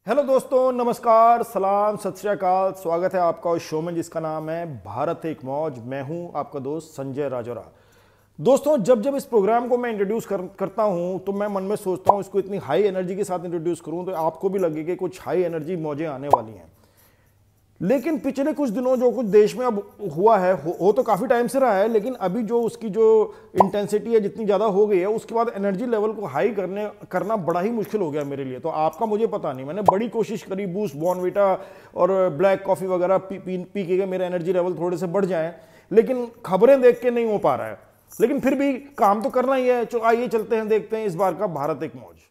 Hello दोस्तों, नमस्कार, सलाम, सत श्री अकाल। स्वागत है आपका उस शो में जिसका नाम है भारत एक मौज। मैं हूं आपका दोस्त संजय राजौरा। दोस्तों, जब जब इस प्रोग्राम को मैं इंट्रोड्यूस करता हूं तो मैं मन में सोचता हूं इसको इतनी हाई एनर्जी के साथ इंट्रोड्यूस करूं तो आपको भी लगे कि कुछ हाई एनर्जी मौजें आने वाली हैं। लेकिन पिछले कुछ दिनों जो कुछ देश में अब हुआ है, हो तो काफ़ी टाइम से रहा है, लेकिन अभी जो उसकी जो इंटेंसिटी है जितनी ज़्यादा हो गई है, उसके बाद एनर्जी लेवल को हाई करना बड़ा ही मुश्किल हो गया मेरे लिए। तो आपका मुझे पता नहीं, मैंने बड़ी कोशिश करी, बूस्ट, बॉर्नविटा और ब्लैक कॉफ़ी वगैरह पी के मेरे एनर्जी लेवल थोड़े से बढ़ जाएं, लेकिन खबरें देख के नहीं हो पा रहा है। लेकिन फिर भी काम तो करना ही है। तो आइए चलते हैं, देखते हैं इस बार का भारत एक मौज।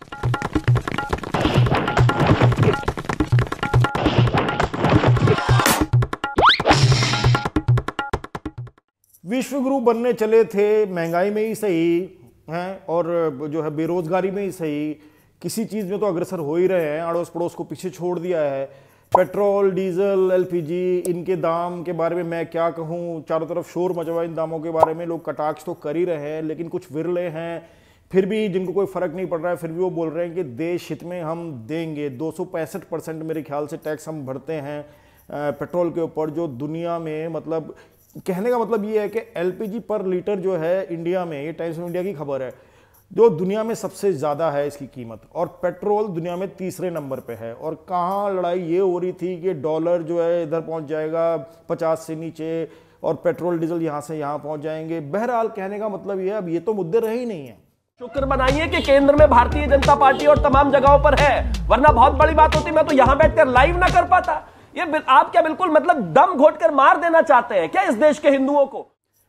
विश्व गुरु बनने चले थे, महंगाई में ही सही हैं और जो है बेरोजगारी में ही सही, किसी चीज़ में तो अग्रसर हो ही रहे हैं। अड़ोस पड़ोस को पीछे छोड़ दिया है। पेट्रोल, डीजल, एलपीजी, इनके दाम के बारे में मैं क्या कहूँ, चारों तरफ शोर मचा हुआ इन दामों के बारे में। लोग कटाक्ष तो कर ही रहे हैं, लेकिन कुछ विरले हैं फिर भी जिनको कोई फर्क नहीं पड़ रहा है, फिर भी वो बोल रहे हैं कि देश हित में हम देंगे। 265% मेरे ख्याल से टैक्स हम भरते हैं पेट्रोल के ऊपर, जो दुनिया में, मतलब कहने का मतलब ये है कि एलपीजी पर लीटर जो है इंडिया में, ये टाइम्स ऑफ इंडिया की खबर है, जो दुनिया में सबसे ज़्यादा है इसकी कीमत, और पेट्रोल दुनिया में तीसरे नंबर पे है। और कहाँ लड़ाई ये हो रही थी कि डॉलर जो है इधर पहुंच जाएगा 50 से नीचे और पेट्रोल डीजल यहाँ से यहाँ पहुंच जाएंगे। बहरहाल कहने का मतलब ये है, अब ये तो मुद्दे रहे ही नहीं है। शुक्र मनाइए कि केंद्र में भारतीय जनता पार्टी और तमाम जगहों पर है, वरना बहुत बड़ी बात होती, मैं तो यहां बैठकर लाइव ना कर पाता। ये आप क्या बिल्कुल मतलब दम घोटकर मार देना चाहते हैं क्या इस देश के हिंदुओं को?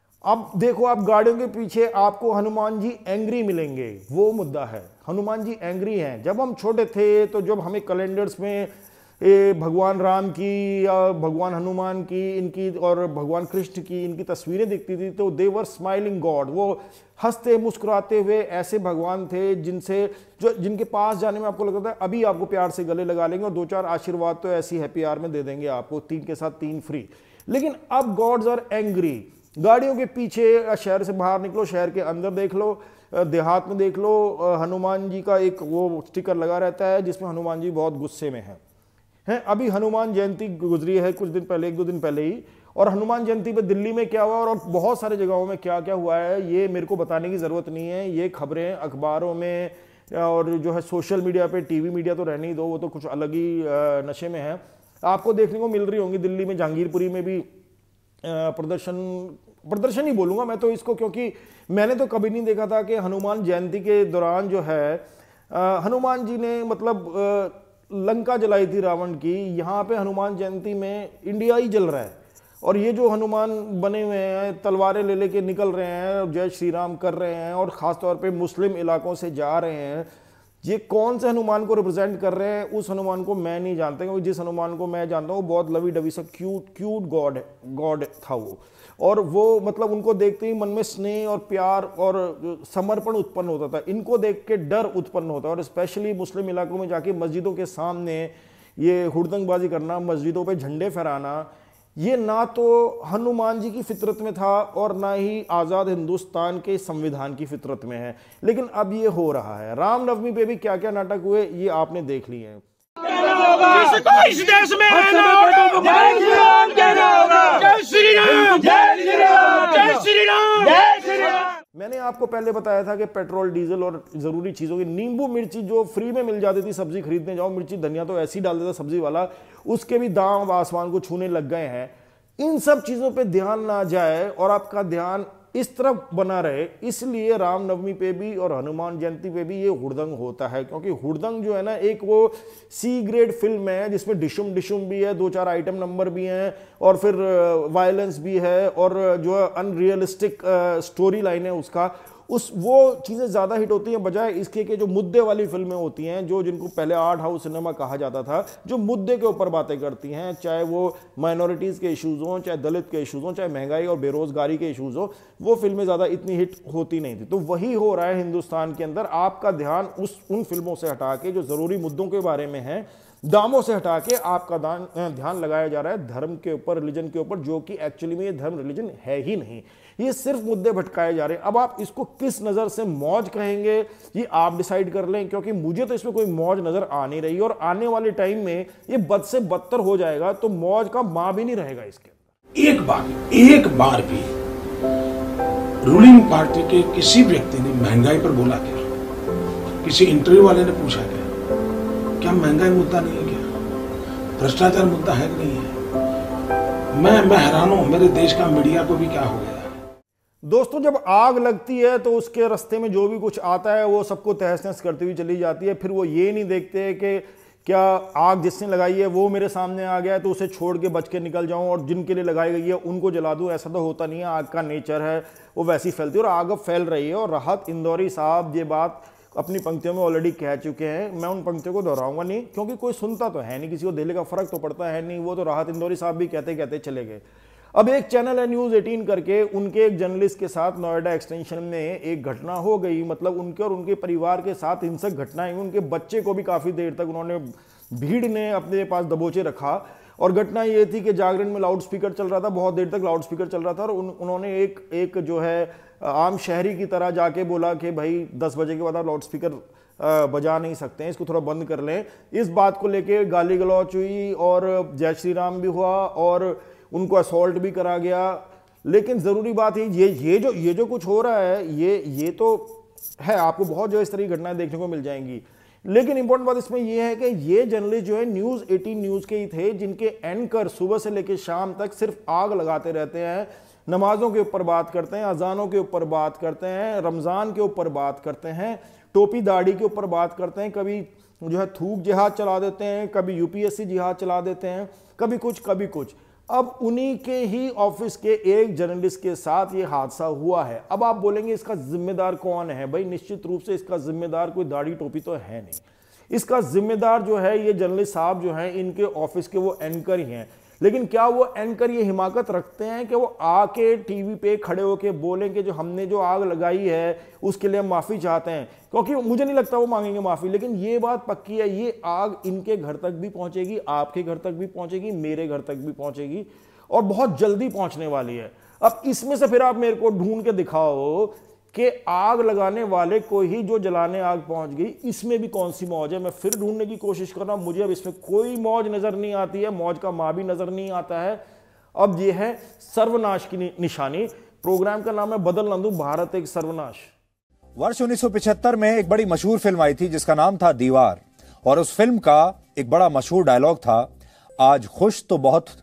अब देखो, आप गाड़ियों के पीछे आपको हनुमान जी एंग्री मिलेंगे, वो मुद्दा है। हनुमान जी एंग्री हैं। जब हम छोटे थे तो जब हमें कैलेंडर्स में भगवान राम की या भगवान हनुमान की, इनकी और भगवान कृष्ण की इनकी तस्वीरें दिखती थी तो दे वर स्माइलिंग गॉड, वो हंसते मुस्कुराते हुए ऐसे भगवान थे जिनके पास जाने में आपको लगता है अभी आपको प्यार से गले लगा लेंगे और 2-4 आशीर्वाद तो ऐसी हैप्पी आवर में दे देंगे आपको, 3 के साथ 3 फ्री। लेकिन अब गॉड्स आर एंग्री। गाड़ियों के पीछे, शहर से बाहर निकलो, शहर के अंदर देख लो, देहात में देख लो, हनुमान जी का एक वो स्टिकर लगा रहता है जिसमें हनुमान जी बहुत गुस्से में हैं। अभी हनुमान जयंती गुजरी है कुछ दिन पहले, 1-2 दिन पहले ही, और हनुमान जयंती पे दिल्ली में क्या हुआ और बहुत सारे जगहों में क्या क्या हुआ है ये मेरे को बताने की ज़रूरत नहीं है। ये खबरें अखबारों में और जो है सोशल मीडिया पे, टीवी मीडिया तो रहने ही दो, वो तो कुछ अलग ही नशे में है, आपको देखने को मिल रही होंगी। दिल्ली में जहांगीरपुरी में भी प्रदर्शन ही बोलूँगा मैं तो इसको, क्योंकि मैंने तो कभी नहीं देखा था कि हनुमान जयंती के दौरान जो है हनुमान जी ने मतलब लंका जलाई थी रावण की। यहाँ पे हनुमान जयंती में इंडिया ही जल रहा है और ये जो हनुमान बने हुए हैं तलवारें ले लेके निकल रहे हैं, जय श्री राम कर रहे हैं और ख़ास तौर पे मुस्लिम इलाकों से जा रहे हैं। ये कौन से हनुमान को रिप्रेजेंट कर रहे हैं, उस हनुमान को मैं नहीं जानता, क्योंकि जिस हनुमान को मैं जानता हूँ बहुत लवी डवी सा क्यूट गॉड था वो। और वो मतलब उनको देखते ही मन में स्नेह और प्यार और समर्पण उत्पन्न होता था। इनको देख के डर उत्पन्न होता है, और स्पेशली मुस्लिम इलाकों में जाके मस्जिदों के सामने ये हुड़दंगबाजी करना, मस्जिदों पे झंडे फहराना, ये ना तो हनुमान जी की फितरत में था और ना ही आज़ाद हिंदुस्तान के संविधान की फितरत में है। लेकिन अब ये हो रहा है। रामनवमी पे भी क्या क्या नाटक हुए ये आपने देख लिए हैं। किसको इस देश में रहना होगा? जय श्री राम कहना होगा। जय श्री राम, जय श्री राम, जय श्री राम, जय श्री राम। मैंने आपको पहले बताया था कि पेट्रोल, डीजल और जरूरी चीजों की, नींबू मिर्ची जो फ्री में मिल जाती थी, सब्जी खरीदने जाओ, मिर्ची धनिया तो ऐसे ही डाल देता सब्जी वाला, उसके भी दाम आसमान को छूने लग गए हैं। इन सब चीजों पे ध्यान ना जाए और आपका ध्यान इस तरफ बना रहे, इसलिए रामनवमी पे भी और हनुमान जयंती पे भी ये हुड़दंग होता है। क्योंकि हुड़दंग जो है ना, एक वो सी ग्रेड फिल्म है जिसमें डिशुम भी है, 2-4 आइटम नंबर भी हैं और फिर वायलेंस भी है और जो अनरियलिस्टिक स्टोरी लाइन है उसका, वो चीज़ें ज़्यादा हिट होती हैं बजाय इसके कि जो मुद्दे वाली फिल्में होती हैं, जो जिनको पहले आर्ट हाउस सिनेमा कहा जाता था, जो मुद्दे के ऊपर बातें करती हैं, चाहे वो माइनॉरिटीज़ के इश्यूज़ हों, चाहे दलित के इश्यूज़ हों, चाहे महंगाई और बेरोजगारी के इश्यूज़ हों, वो फिल्में ज़्यादा इतनी हिट होती नहीं थी। तो वही हो रहा है हिंदुस्तान के अंदर। आपका ध्यान उन फिल्मों से हटा के जो ज़रूरी मुद्दों के बारे में है दामों से हटा के आपका ध्यान लगाया जा रहा है धर्म के ऊपर, रिलीजन के ऊपर, जो कि एक्चुअली में ये धर्म रिलीजन है ही नहीं। ये सिर्फ मुद्दे भटकाए जा रहे हैं। अब आप इसको किस नजर से मौज कहेंगे ये आप डिसाइड कर लें, क्योंकि मुझे तो इसमें कोई मौज नजर आ नहीं रही, और आने वाले टाइम में ये बद से बदतर हो जाएगा, तो मौज का मां भी नहीं रहेगा इसके अंदर। एक बार भी रूलिंग पार्टी के किसी व्यक्ति ने महंगाई पर बोला क्या? किसी इंटरव्यू वाले ने पूछा क्या महंगाई मुद्दा नहीं है क्या? भ्रष्टाचार मुद्दा है कि नहीं है? मैं हैरान हूं, मेरे देश का मीडिया को भी क्या हो गया। दोस्तों, जब आग लगती है तो उसके रास्ते में जो भी कुछ आता है वो सबको तहस नहस करती हुई चली जाती है। फिर वो ये नहीं देखते कि क्या आग जिसने लगाई है वो मेरे सामने आ गया है तो उसे छोड़ के बच के निकल जाऊं, और जिनके लिए लगाई गई है उनको जला दूं। ऐसा तो होता नहीं है, आग का नेचर है वो वैसी फैलती है, और आग अब फैल रही है। और राहत इंदौरी साहब ये बात अपनी पंक्तियों में ऑलरेडी कह चुके हैं, मैं उन पंक्तियों को दोहराऊंगा नहीं, क्योंकि कोई सुनता तो है नहीं, किसी को दिल्ली का फर्क तो पड़ता है नहीं। वो तो राहत इंदौरी साहब भी कहते कहते चले गए। अब एक चैनल है न्यूज़ 18 करके, उनके एक जर्नलिस्ट के साथ नोएडा एक्सटेंशन में एक घटना हो गई। मतलब उनके और उनके परिवार के साथ हिंसक घटनाएं, उनके बच्चे को भी काफ़ी देर तक उन्होंने, भीड़ ने अपने पास दबोचे रखा। और घटना ये थी कि जागरण में लाउड स्पीकर चल रहा था, बहुत देर तक लाउड स्पीकर चल रहा था, और उन्होंने एक जो है आम शहरी की तरह जाके बोला कि भाई 10 बजे के बाद आप लाउड स्पीकर बजा नहीं सकते हैं, इसको थोड़ा बंद कर लें। इस बात को लेके गाली गलौच हुई और जय श्री राम भी हुआ और उनको असॉल्ट भी करा गया। लेकिन ज़रूरी बात है ये जो कुछ हो रहा है ये तो है, आपको बहुत जो इस तरह की घटनाएं देखने को मिल जाएंगी। लेकिन इंपॉर्टेंट बात इसमें यह है कि ये जर्नलिस्ट जो है न्यूज़ 18 न्यूज़ के ही थे, जिनके एंकर सुबह से लेकर शाम तक सिर्फ आग लगाते रहते हैं। नमाजों के ऊपर बात करते हैं, अजानों के ऊपर बात करते हैं, रमज़ान के ऊपर बात करते हैं, टोपी दाढ़ी के ऊपर बात करते हैं, कभी जो है थूक जिहाद चला देते हैं, कभी यूपीएससी जिहाद चला देते हैं, कभी कुछ कभी कुछ। अब उन्हीं के ही ऑफिस के एक जर्नलिस्ट के साथ ये हादसा हुआ है। अब आप बोलेंगे इसका जिम्मेदार कौन है? भाई निश्चित रूप से इसका जिम्मेदार कोई दाढ़ी टोपी तो है नहीं। इसका जिम्मेदार जो है ये जर्नलिस्ट साहब जो हैं, इनके ऑफिस के वो एंकर ही हैं। लेकिन क्या वो एंकर ये हिमाकत रखते हैं कि वो आके टीवी पे खड़े होके बोलें कि जो हमने जो आग लगाई है उसके लिए हम माफ़ी चाहते हैं? क्योंकि मुझे नहीं लगता वो मांगेंगे माफ़ी। लेकिन ये बात पक्की है, ये आग इनके घर तक भी पहुंचेगी, आपके घर तक भी पहुंचेगी, मेरे घर तक भी पहुंचेगी, और बहुत जल्दी पहुंचने वाली है। अब इसमें से फिर आप मेरे को ढूंढ के दिखाओ कि आग लगाने वाले को ही जो जलाने आग पहुंच गई, इसमें भी कौन सी मौज है? मैं फिर ढूंढने की कोशिश कर रहा हूं, मुझे अब इसमें कोई मौज नजर नहीं आती है, मौज का मां भी नजर नहीं आता है। अब यह है सर्वनाश की निशानी। प्रोग्राम का नाम है बदल ना दूं, भारत एक सर्वनाश। वर्ष 1975 में एक बड़ी मशहूर फिल्म आई थी जिसका नाम था दीवार, और उस फिल्म का एक बड़ा मशहूर डायलॉग था, आज खुश तो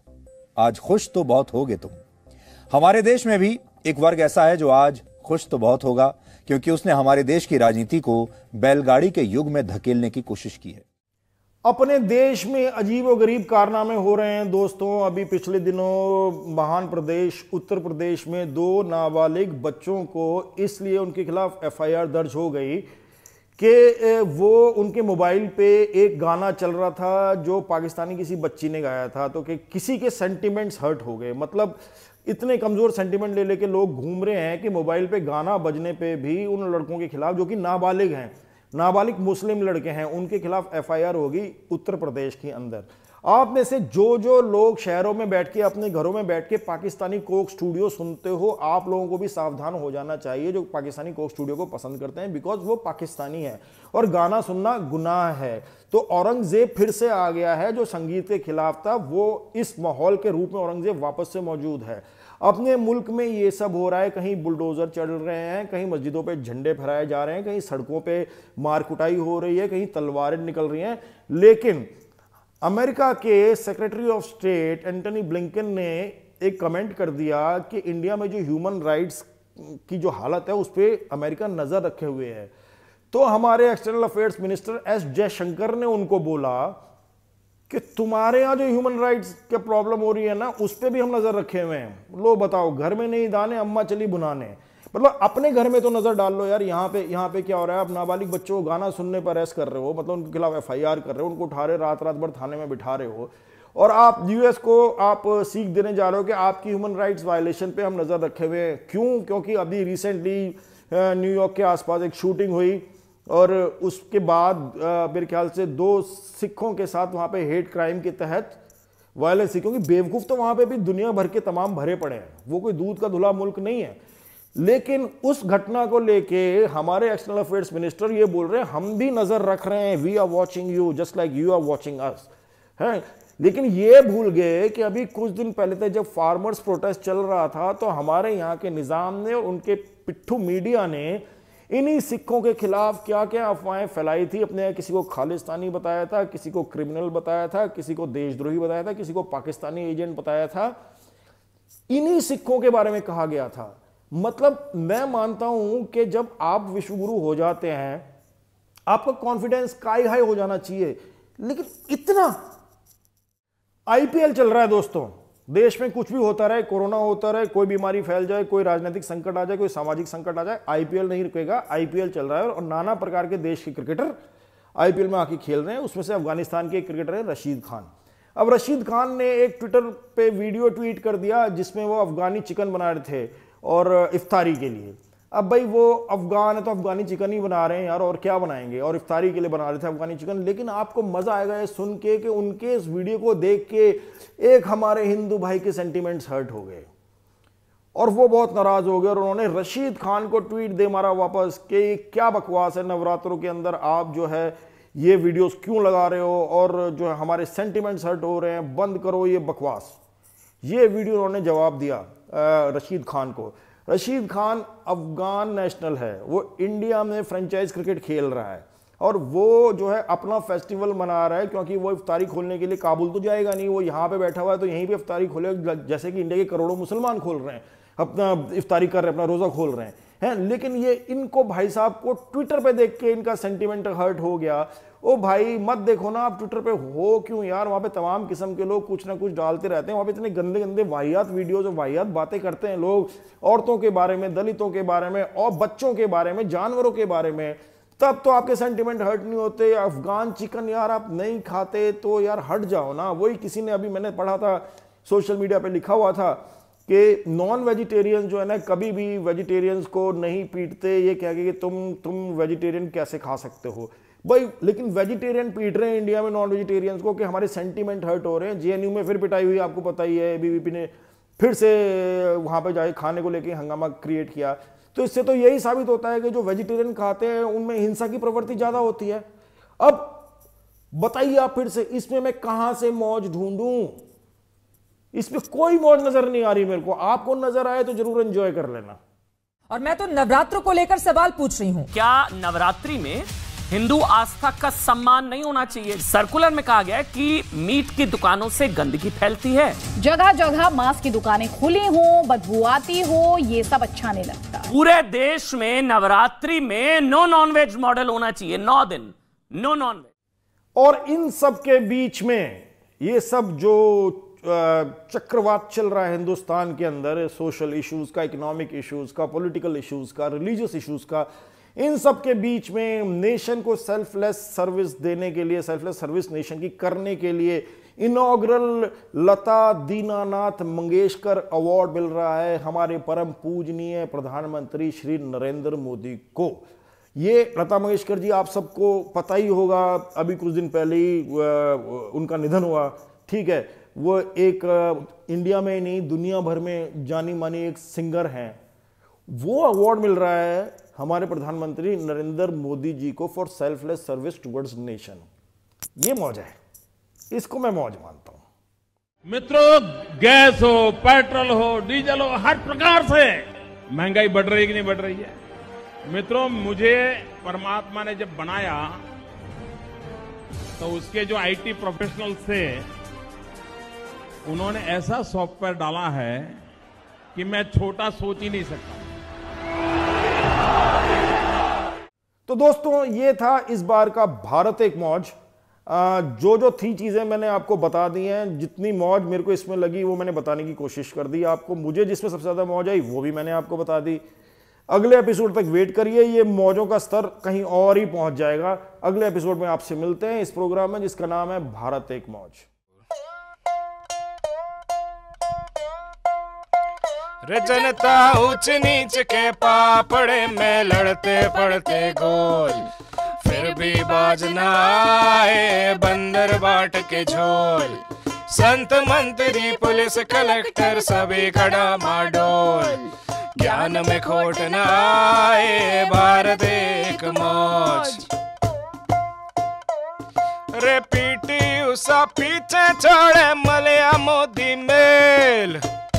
बहुत होगे तुम। हमारे देश में भी एक वर्ग ऐसा है जो आज खुश तो बहुत होगा, क्योंकि उसने हमारे देश की राजनीति को बैलगाड़ी के युग में धकेलने की कोशिश की है। अपने देश में अजीब और गरीब कारनामे हो रहे हैं दोस्तों। अभी पिछले दिनों महान प्रदेश उत्तर प्रदेश में 2 नाबालिग बच्चों को इसलिए उनके खिलाफ एफआईआर दर्ज हो गई कि वो उनके मोबाइल पे एक गाना चल रहा था जो पाकिस्तानी किसी बच्ची ने गाया था, तो कि किसी के सेंटिमेंट्स हर्ट हो गए। मतलब इतने कमज़ोर सेंटिमेंट ले लेके लोग घूम रहे हैं कि मोबाइल पे गाना बजने पे भी उन लड़कों के खिलाफ, जो कि नाबालिग हैं, नाबालिग मुस्लिम लड़के हैं, उनके खिलाफ एफआईआर होगी उत्तर प्रदेश के अंदर। आप में से जो लोग शहरों में बैठ के, अपने घरों में बैठ के पाकिस्तानी कोक स्टूडियो सुनते हो, आप लोगों को भी सावधान हो जाना चाहिए, जो पाकिस्तानी कोक स्टूडियो को पसंद करते हैं, बिकॉज वो पाकिस्तानी है और गाना सुनना गुनाह है। तो औरंगजेब फिर से आ गया है, जो संगीत के खिलाफ था, वो इस माहौल के रूप में औरंगजेब वापस से मौजूद है। अपने मुल्क में ये सब हो रहा है, कहीं बुलडोजर चल रहे हैं, कहीं मस्जिदों पे झंडे फहराए जा रहे हैं, कहीं सड़कों पे मार कुटाई हो रही है, कहीं तलवारें निकल रही हैं। लेकिन अमेरिका के secretary of state Antony Blinken ने एक कमेंट कर दिया कि इंडिया में जो ह्यूमन राइट्स की जो हालत है उस पर अमेरिका नज़र रखे हुए है। तो हमारे external affairs minister S Jaishankar ने उनको बोला कि तुम्हारे यहाँ जो ह्यूमन राइट्स की प्रॉब्लम हो रही है ना, उस पर भी हम नज़र रखे हुए हैं। लो बताओ, घर में नहीं दाने, अम्मा चली बुनाने। मतलब अपने घर में तो नज़र डाल लो यार, यहाँ पे क्या हो रहा है। आप नाबालिग बच्चों को गाना सुनने पर अरेस्ट कर रहे हो, मतलब उनके खिलाफ एफआईआर कर रहे हो, उनको उठा रहे, रात भर थाने में बिठा रहे हो, और आप यूएस को आप सीख देने जा रहे हो कि आपकी ह्यूमन राइट्स वायलेशन पे हम नज़र रखे हुए हैं। क्यों? क्योंकि अभी रिसेंटली न्यूयॉर्क के आसपास एक शूटिंग हुई, और उसके बाद मेरे ख्याल से 2 सिखों के साथ वहां पे हेट क्राइम के तहत वायलेंस, क्योंकि बेवकूफ तो वहां पे भी दुनिया भर के तमाम भरे पड़े हैं, वो कोई दूध का धुला मुल्क नहीं है। लेकिन उस घटना को लेके हमारे एक्सटर्नल अफेयर्स मिनिस्टर ये बोल रहे हैं हम भी नजर रख रहे हैं, we are watching you just like you are watching us, है। लेकिन ये भूल गए कि अभी कुछ दिन पहले तक जब फार्मर्स प्रोटेस्ट चल रहा था तो हमारे यहाँ के निजाम ने और उनके पिट्ठू मीडिया ने इन्हीं सिखों के खिलाफ क्या क्या अफवाहें फैलाई थी। अपने किसी को खालिस्तानी बताया था, किसी को क्रिमिनल बताया था, किसी को देशद्रोही बताया था, किसी को पाकिस्तानी एजेंट बताया था। इन्हीं सिखों के बारे में कहा गया था। मतलब मैं मानता हूं कि जब आप विश्वगुरु हो जाते हैं आपका कॉन्फिडेंस स्काई हाई हो जाना चाहिए, लेकिन इतना आईपीएल चल रहा है दोस्तों, देश में कुछ भी होता रहे, कोरोना होता रहे, कोई बीमारी फैल जाए, कोई राजनीतिक संकट आ जाए, कोई सामाजिक संकट आ जाए, आईपीएल नहीं रुकेगा। आईपीएल चल रहा है और नाना प्रकार के देश के क्रिकेटर आईपीएल में आके खेल रहे हैं। उसमें से अफगानिस्तान के एक क्रिकेटर है रशीद खान। अब रशीद खान ने एक ट्विटर पे वीडियो ट्वीट कर दिया जिसमें वो अफगानी चिकन बना रहे थे और इफ्तारी के लिए। अब भाई वो अफगान है तो अफगानी चिकन ही बना रहे हैं यार, और क्या बनाएंगे, और इफ्तारी के लिए बना रहे थे अफगानी चिकन। लेकिन आपको मजा आएगा ये सुन के कि उनके इस वीडियो को देख के एक हमारे हिंदू भाई के सेंटिमेंट्स हर्ट हो गए और वो बहुत नाराज हो गए और उन्होंने रशीद खान को ट्वीट दे मारा वापस कि क्या बकवास है, नवरात्रों के अंदर आप जो है ये वीडियोस क्यों लगा रहे हो और जो है हमारे सेंटिमेंट्स हर्ट हो रहे हैं, बंद करो ये बकवास। ये वीडियो उन्होंने जवाब दिया रशीद खान को। रशीद खान अफगान नेशनल है, वो इंडिया में फ्रेंचाइज क्रिकेट खेल रहा है और वो जो है अपना फेस्टिवल मना रहा है, क्योंकि वो इफ्तारी खोलने के लिए काबुल तो जाएगा नहीं, वो यहाँ पे बैठा हुआ है तो यहीं पे इफ्तारी खोलेगा, जैसे कि इंडिया के करोड़ों मुसलमान खोल रहे हैं, अपना इफ्तारी कर रहे हैं, अपना रोजा खोल रहे हैं। लेकिन ये इनको भाई साहब को ट्विटर पे देख के इनका सेंटिमेंट हर्ट हो गया। ओ भाई मत देखो ना आप ट्विटर पे, हो क्यों यार, वहां पे तमाम किस्म के लोग कुछ ना कुछ डालते रहते हैं, वहां पे इतने गंदे गंदे वाहियात वीडियोज और वाहियात बातें करते हैं लोग, औरतों के बारे में, दलितों के बारे में और बच्चों के बारे में, जानवरों के बारे में। तब तो आपके सेंटिमेंट हर्ट नहीं होते। अफगान चिकन यार आप नहीं खाते तो यार हट जाओ ना। वही किसी ने अभी मैंने पढ़ा था सोशल मीडिया पे लिखा हुआ था कि नॉन वेजिटेरियन जो है ना कभी भी वेजिटेरियंस को नहीं पीटते, ये कह के कि तुम वेजिटेरियन कैसे खा सकते हो भाई। लेकिन वेजिटेरियन पीट रहे हैं इंडिया में नॉन वेजिटेरियंस को कि हमारे सेंटीमेंट हर्ट हो रहे हैं। जेएनयू में फिर पिटाई हुई, आपको पता ही है, एबीवीपी ने फिर से वहां पे जाके खाने को लेके हंगामा क्रिएट किया। तो इससे तो यही साबित होता है कि जो वेजिटेरियन खाते हैं उनमें हिंसा की प्रवृत्ति ज्यादा होती है। अब बताइए आप फिर से, इसमें मैं कहां से मौज ढूंढूं? इसमें कोई मौज नजर नहीं आ रही मेरे को। आपको नजर आए तो जरूर एंजॉय कर लेना। और मैं तो नवरात्रों को लेकर सवाल पूछ रही हूं, क्या नवरात्रि में हिंदू आस्था का सम्मान नहीं होना चाहिए? सर्कुलर में कहा गया है कि मीट की दुकानों से गंदगी फैलती है। जगह जगह मांस की दुकानें खुली हों, बदबू आती हो, ये सब अच्छा नहीं लगता। पूरे देश में नवरात्रि में नो नॉनवेज मॉडल होना चाहिए, 9 दिन नो नॉनवेज। और इन सब के बीच में ये सब जो चक्रवात चल रहा है हिंदुस्तान के अंदर, सोशल इश्यूज का, इकोनॉमिक इश्यूज का, पॉलिटिकल इश्यूज का, रिलीजियस इश्यूज का, इन सब के बीच में नेशन को सेल्फलेस सर्विस देने के लिए, सेल्फलेस सर्विस नेशन की करने के लिए इनॉग्रल लता दीनानाथ मंगेशकर अवार्ड मिल रहा है हमारे परम पूजनीय प्रधानमंत्री श्री नरेंद्र मोदी को। ये लता मंगेशकर जी आप सबको पता ही होगा, अभी कुछ दिन पहले ही उनका निधन हुआ, ठीक है। वो एक इंडिया में नहीं दुनिया भर में जानी मानी एक सिंगर हैं। वो अवार्ड मिल रहा है हमारे प्रधानमंत्री नरेंद्र मोदी जी को for selfless service towards nation. ये मौज है, इसको मैं मौज मानता हूं। मित्रों, गैस हो, पेट्रोल हो, डीजल हो, हर प्रकार से महंगाई बढ़ रही है कि नहीं बढ़ रही है? मित्रों, मुझे परमात्मा ने जब बनाया तो उसके जो आईटी प्रोफेशनल्स थे उन्होंने ऐसा सॉफ्टवेयर डाला है कि मैं छोटा सोच ही नहीं सकता। तो दोस्तों ये था इस बार का भारत एक मौज। जो थी चीजें मैंने आपको बता दी हैं, जितनी मौज मेरे को इसमें लगी वो मैंने बताने की कोशिश कर दी आपको। मुझे जिसमें सबसे ज्यादा मौज आई वो भी मैंने आपको बता दी। अगले एपिसोड तक वेट करिए, ये मौजों का स्तर कहीं और ही पहुंच जाएगा। अगले एपिसोड में आपसे मिलते हैं इस प्रोग्राम में जिसका नाम है भारत एक मौज। रे जनता ऊंच नीच के पापड़े में लड़ते पड़ते गोल, फिर भी बाज ना आए बंदर बाट के झोल। संत मंत्री पुलिस कलेक्टर सभी खड़ा माडोल, ज्ञान में खोट ना आए भारत एक मौज। रे पीटी उषा पीछे छोड़े मलिया मोदी मेल,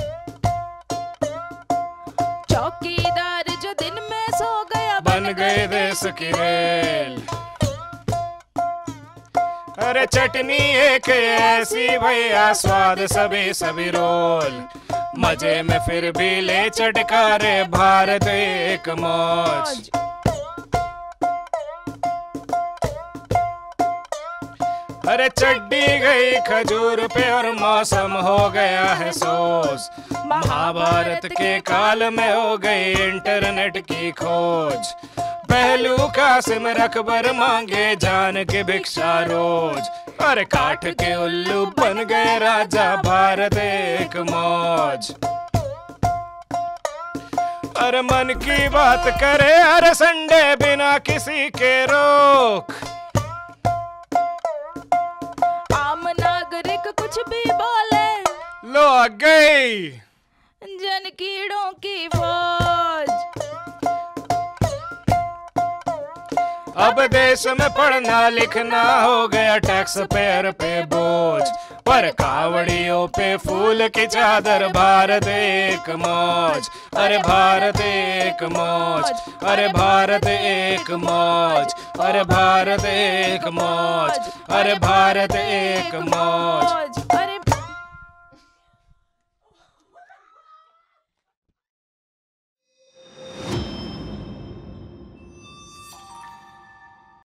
चौकीदार जो दिन में सो गया बन गए देश की रेल। अरे चटनी एक ऐसी भैया स्वाद सभी सभी रोल, मजे में फिर भी ले चटकारे भारत एक मौज। अरे चड्डी गई खजूर पे और मौसम हो गया है सोच, महाभारत के काल में हो गई इंटरनेट की खोज। पहलू का सिम रखबर मांगे जान के भिक्षा रोज, अरे काठ के उल्लू बन गए राजा भारत एक मौज। अरे मन की बात करे हर संडे बिना किसी के रोक, आम नागरिक कुछ भी बोले लो आ गई जन कीड़ों की फौज। अब देश में पढ़ना लिखना हो गया टैक्स पेयर पे बोझ, पर कावड़ियों पे फूल की चादर भारत एक मौज। अरे भारत एक मौज, अरे भारत एक मौज, अरे भारत एक मौज, अरे भारत एक मौज।